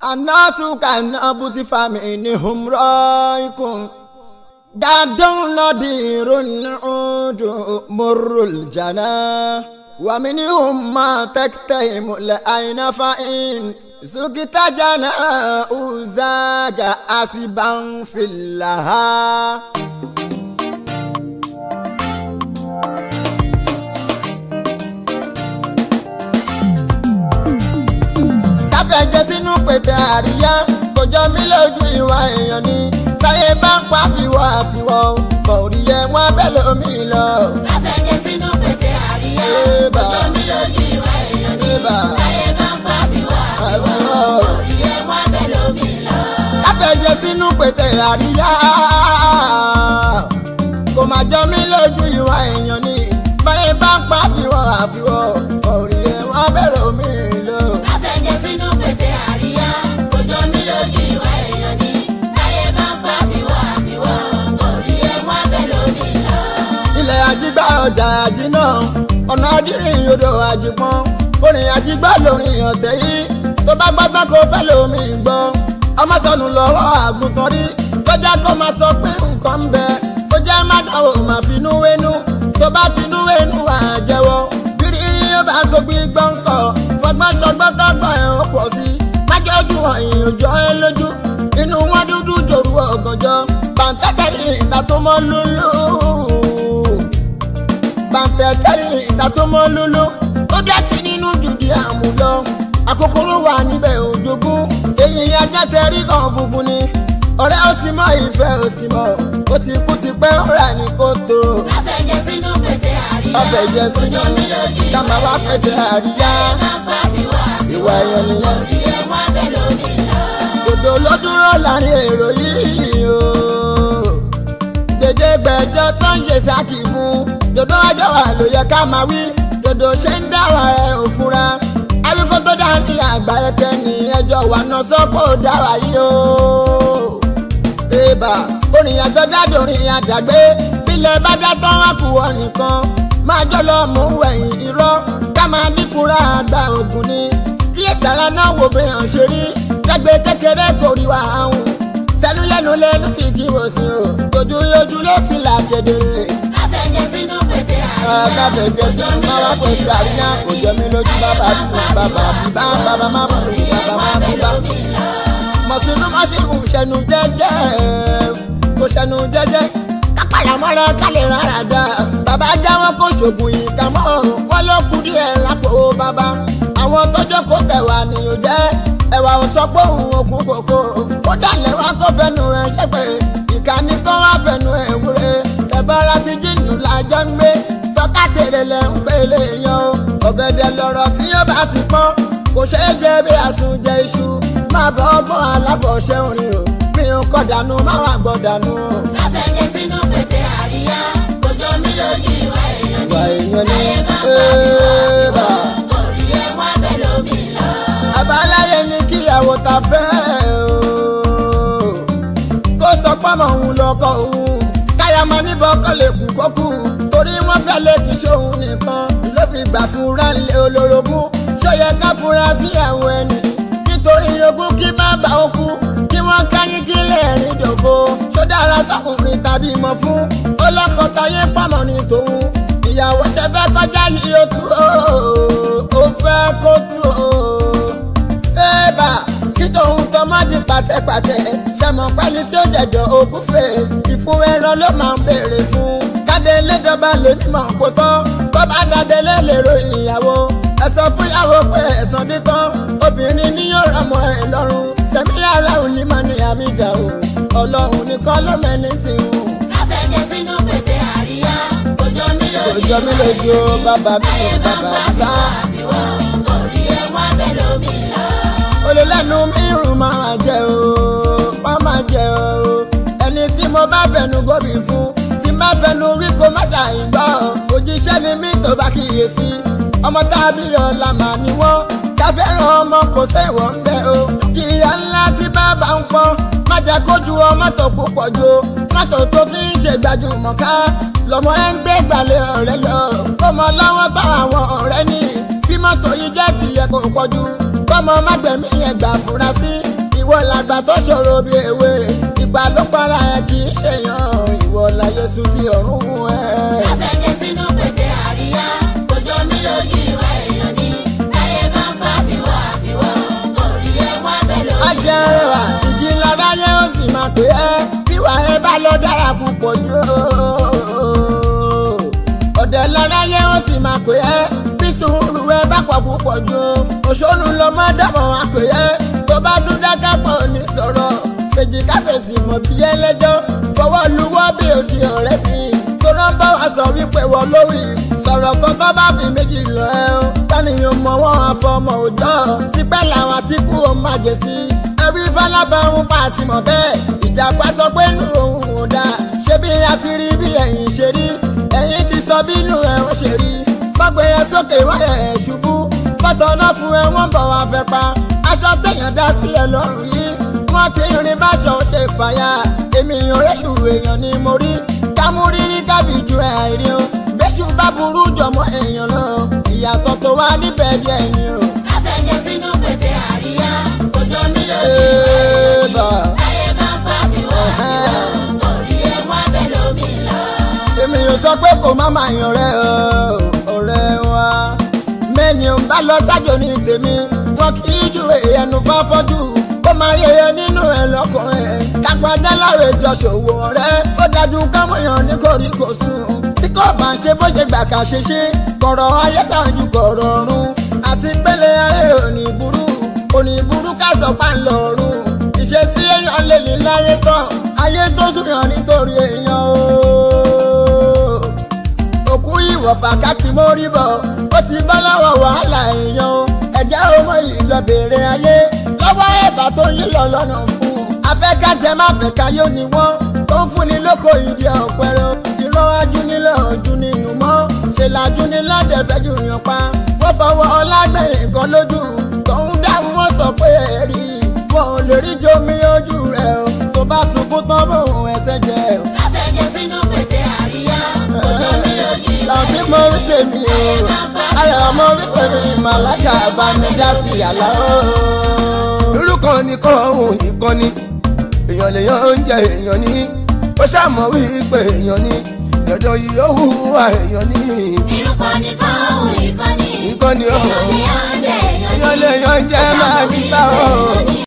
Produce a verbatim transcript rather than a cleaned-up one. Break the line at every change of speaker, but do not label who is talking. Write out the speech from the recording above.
Anasu kanabuti faminihum raikum dadun nadirun udu murrul jana wa minhum ma taktaimul aina fa'in sukita jana uzaga asiban fillaha. Káfẹ́jẹ́ sínú pètè àríyá kò jọ mí lójú ìwà èèyàn ni táyé bá ń pa àfiwọ́ àfiwọ́ kò rí ẹ wọ́n bẹ́ẹ̀ lómi lọ.
Káfẹ́jẹ́ sínú pètè àríyá kò jọ mí lójú ìwà èèyàn ni táyé bá ń pa àfiwọ́ àfiwọ́ kò rí ẹ wọ́n bẹ́ẹ̀ lómi lọ.
Káfẹ́jẹ́ sínú pètè àríyá kò má jọ mí lójú ìwà èèyàn ni táyé bá ń pa àfiwọ́ àfiwọ́ kò rí ẹ wọ́n bẹ́ẹ̀ lómi lọ.
Káfẹ́jẹ́ sínú pètè àríyá kò jọ mí lójú ìwà èèyàn ni táyé bá ń pa àfiwọ́ àfiwọ́ kò rí ẹ wọ́n bẹ́ẹ̀ lómi lọ.
Ilẹ̀ àjígbá ọjà àjínà ọ̀nà àjírín odò àjípọ́n orin àjígbá lórin ọ̀tẹ̀ yìí tó bá gbọ́gbọ́ kó fẹ́ lómi gbọ́ ọmọ sọnù lọ́wọ́ àgùntàn rí lọ́jà kó máa sọ pé nǹkan ń bẹ ó jẹ́ má dáwọ́ máa finú wénú tó bá finú wénú àjẹwọ́ bírírí ó bá tó gbígbọ́n kọ̀ fọgbọ́n sọgbọ́n kọ́gbọ́n ẹ̀ ó pọ̀ sí májọ́ ojú ọ̀yìn òjò ẹ lójú inú wọn dúdú jòrú ọ̀gànjọ́ bàǹtẹ́tẹ̀rì ìta tó mọ́ lúlú bàǹtẹ́tẹ̀rì ìta tó mọ́ lúlú ó dẹ́tí nínú jùdí àmúlọ àkókòrò wà níbẹ̀ òjògún èyí ajá tẹ̀rí kan funfun ni ọ̀rẹ́ ó sì mọ ìfẹ́ ó sì mọ ó ti kú ti pẹ́ ọ̀rẹ́ ní kòtò.
Káfẹ́jẹ́ sínú pètè àríyá
Káfẹ́jẹ́
kò
sínú
jọ mí lójú ìwà
dámà wá pètè àríyá
táyé bá ń pa àfiwọ́
ìwà
àfiwọ́
èèyàn
kò
nìyẹn.
rí ẹ wọ́n bẹ́ẹ̀ lómi lọ.
Dòdò ló dúró láàrin èrò yìí o. Gbèdé gbẹ̀jọ tó ń ṣe sákì mú. Dòdò wájọ́ wà ló yẹ ká máa wí. Dòdò ṣe ń dáwà ẹ̀ ò fura. Awíkó tó dá ní àgbà ẹ̀kẹ́ ní ẹjọ́ wà náà sọ́kò dáwà yìí o. Bébà orin àjọ dádòrin àdàgbé. Bílẹ̀ bá dá tán wá kú ọ nìkan. Máa jọ lọ mú ẹ̀yìn irọ́. Ká máa ní fura àgbà ògùn ni. Kíyèsára náà wò bí hàn ṣe rí. Tẹ́gbẹ́ kékeré kò rí wa ahùn. Tẹnuyẹnu lẹ́nu fi kí wò sí o. Tójú yójú ló fi là kedere.
Káfẹ́jẹ́ sínú pètè àríyá
Káfẹ́jẹ́ sí máa wá pèsè àríyá kò jẹ́ mi lójú bàbá bí bàbá bí bá bàbá má bọ̀ ní bàbá má bí bá. Mọ̀sínú mọ́síkù ṣẹnu jẹ́jẹ́ kò ṣẹnu jẹ́jẹ́. Kápáyà mọ́ra kálẹ̀ rárá dá. Bàbá jáwọ́ kó ṣògùn ìka mọ́. Wọ́n ló kú díẹ̀ lápò bàbá. Àwọn tọ́jọ́ kó tẹ̀wà ni ò jẹ́. Ẹ̀wà ò sọ pé òun òkú kòkó. Ó dàlẹ̀ wá kó fẹnu ẹ̀ ṣẹ́pẹ̀. Ìkànnì kan wá fẹnu ẹ̀ wúre. Ẹ̀bọ̀ra ti jìnnù lájọ́ ń gbé. Tọ́ka tèrè lẹ̀ ń pèlè yan o. Ọ̀gẹ̀dẹ̀ lọ̀rọ̀ tí ó bá ti pọ́n. Kò ṣeé jẹ bí àsùnjẹ iṣu. Máa bọ̀ ọgbọ́n aláfọ̀ṣẹ́ orin o. Mi ò kọ̀ dànù má wà gbọ́ dànù o.
Káfẹ́jẹ́ sínú pètè àríyá kò jọ mí lójú ìwà èèyàn
Ìwà
ni
èèyàn ni
táyé bá ń pa
éèbà.
àfiwọ́ kò rí ẹ wọ́n bẹ́ẹ̀ lómi lọ.
Àbáláyé ní kíyàwó ta fẹ́ o. Kó sọ pọ́mọ òun lọ́kọ òun. Káyà máa níbọ̀ kọ́ lè kú kó kú. Torí wọ́n fẹ́ lè kí ṣóhun nìkan. Ló fi gbà fúnra lé olórogún. Ṣó yẹ ká fúnra sí àwọn ẹni. Nítorí ogún kí bàbá ó kú. Kí wọ́n káyín kí lè rìn dòfo. Ṣó dára sọkùnrin tàbí mọ̀ fún. Ó lọ́kọ táyé pamọ́ ní tòun. Ìyàwó ṣe fẹ́ kọjá yìí ó tú o. Ó fẹ́ kó tú o. Ébà kí tòun tọmọ di pàtẹ́pàtẹ́. Ṣẹ̀mọ̀ pẹ́ni tí ó jẹ̀jọ́ òkú fè. Ìfún ẹran ló máa ń béèrè fún. Kádé lédọ́ba lè mímọ̀ kó tán. Tó bá dáadé lé lèrò ìyàwó. Ẹ sọ fún ìyàwó pé ẹ̀sán dé tán. Obìnrin ní yóò rọmọ ẹ̀ lọ́rùn. Sẹ̀mí aláwọ̀ ní mọ̀ ní àmì ìdá o. Ọlọ́run nìkan ló mẹ́ni sí i.
Káfẹ́jẹ́ sínú pètè àríyá kò jọ mí lójú
Kò jọ mí lójú o, bàbá mi
táyé
ò
bá ń
bàbá
pa
bá.
àfiwọ́ àfiwọ́ kò rí ẹ wọ́n bẹ́ẹ̀ lómi lọ.
Olólẹ́nu mírùn máa jẹ o, máa máa jẹ o. Ẹni tí mo bá fẹnu gómì fún, tí má fẹnu wí kó má ṣàìgbọ́. Òjíṣẹ́ ni mí tó bá kíyèsí. Ọmọ tàbí ọ̀la màá ní wọ́n. Ká fẹ́ràn ọmọ kò sẹ́wọ̀n ń bẹ o. Kìyà ńlá tí bàbá ń pọ́n. Má jẹ́ kójú ọmọ tó púpọ̀ jù. Mọ́tò tó fi ń ṣe gbajúmọ̀ ká. Lọ́mọ ẹ ń gbé gbalẹ̀ ọ̀rẹ́ lọ. Kó mọ lọ́wọ́ bá àwọn ọ̀rẹ́ ní. Bí mọ́tò yìí jẹ́ tìyẹ kò pọ̀jù. kọ́mọ má gbẹ̀mí yẹn gbà fura sí ìwọ làgbà tó ṣòro bí ewé ìgbà ló para ẹ kì í ṣèyàn ìwọ láyé sùn tí ọ̀run ẹ.
afẹ́jẹ́ sínú pèsè àríyá òjò mi lójú ìwà èèyàn ni láyé máa ń bá fiwọ́ àfiwọ́ orí ẹ wá bẹ́ẹ̀ lórí.
ajẹ́rẹ́wà ìdí lára yẹn ó sì máa pè é bíwà ẹ bá lọ dára púpọ̀ jù ọ̀dẹ̀ lára yẹn ó sì máa pè é bí sùúrù ẹ bá pọ̀ púpọ̀ jù òṣòlù lọmọ dábọ̀ wá pè é tó bá tún dákẹ́ pọ̀ ní sọ̀rọ̀ fèjì káfèsì mọ̀ bí ẹlẹ́jọ́ fọwọ́ luwọ́ bí òdi ọ̀rẹ́ mi tó rán bá wa sọ wípé wọ́n lórí sọ̀rọ̀ kan tó bá fi méjì lọ ẹ́ o tánìyàn mọ̀ wọ́n àfọmọ òjọ́ tipẹ́ làwọn tí kú ó má jẹ sí ẹbí fálábàrún pa àti mọ̀ bẹ́ẹ̀ ìjàpá sọ pé nù òun ò dáa ṣé bí a ti rí bí ẹ̀yìn ṣe rí ẹ̀yìn ti sọ bínú ẹ̀ ń ṣe rí fọ́gbẹ́ yẹn sókè wáyà ẹ̀ ṣubú fọ́tọ̀ náà fún ẹ wọ́n bọ̀ wá fẹ́ pa aṣọ téèyàn dá sí ẹ lọ́rùn yìí wọ́n ti rìn báṣọ ṣe fàyà èmi ìrẹsù èèyàn ni mo rí kámúrírí kábí ju àìrí o bẹ́ṣù bá burú jọmọ́ èèyàn lọ ìyàtọ̀ tó wá níbẹ̀ díẹ̀ ni o.
afẹ́jẹ́ sínú pèsè àríyá òjò mi lójú ìwà èèyàn ni láyé máa ń bá fiwọ́ àfiwọ́ orí ẹ wá bẹ́ẹ̀ lómi lọ.
èmi ò sọ pé kò má máa yan ọ̀rẹ́ ọ̀rẹ́ wa mẹ́ni ò ń bá lọ sájò ní tèmi wọn kì í ju ẹnu fáfọ́jú kó máa yẹyẹ nínú ẹ lọ́kùnrin kápẹ́dá láwẹ̀ jọ ṣòwò ọ̀rẹ́ ó dájú kámọ̀yàn ní koríko sùn tí kò bá ń ṣe bó ṣe gbà ká ṣe ṣe kọ̀rọ̀ ayé ṣáájú kọ̀rọ̀ ọ̀run àti pélé ayé òní burú òní burú ká sọ pa ń lọ́rùn ìṣesí èèyàn lè ní láyé tán ayé tó sùnyàn nítorí èèyàn o òkú ìwọ̀fà káàkiri mórí bọ̀ ó ti bá lọ́wọ́ wàhálà èèyàn o ẹ̀jẹ̀ ọmọ yìí lọ bèrè ayé lọ́wọ́ ẹ̀bà tó yín lọ lọ́nà fún afẹ́kájẹ́ má fẹ́ ká yóò ní wọ́n tó ń fúnni lóko ìdí ọ̀pẹ̀rẹ̀ ìran ajúnilẹ̀ ọ̀dún nínú mọ́ ṣe làjúnilẹ̀ dẹ̀fẹ́jú yàn pa wọ́n fọwọ́ ọlágbẹ̀rẹ̀ kan lójú tòun dáhùn wọ́n sọ pé ẹ̀rí wọn ò lè rí jomi ojú rẹ̀ o tó bá sunkún tán bóun ẹsẹ̀ jẹ o.
afẹ́jẹ́ sínú pèsè àríyá òjò mi lójú ìwà
sàtí mo rí tèmi o ayọ̀ ọmọ rí tèmi màlájà bá mi dá sí yàrá o.
irú kan ní kọ́ ohun ìkànnì èèyàn lèèyàn ń jẹ èèyàn ní ó ṣàmọ̀ wípé èèyàn ní dandan yìí ó hùwà èèyàn ní.
irú kan ní kọ́ ohun ìkànnì
ìkànnì ọ̀hún
èèyàn lèèyàn ń jẹ èèyàn ní
èèyàn lèèyàn ń jẹ máa bí bá ọ̀.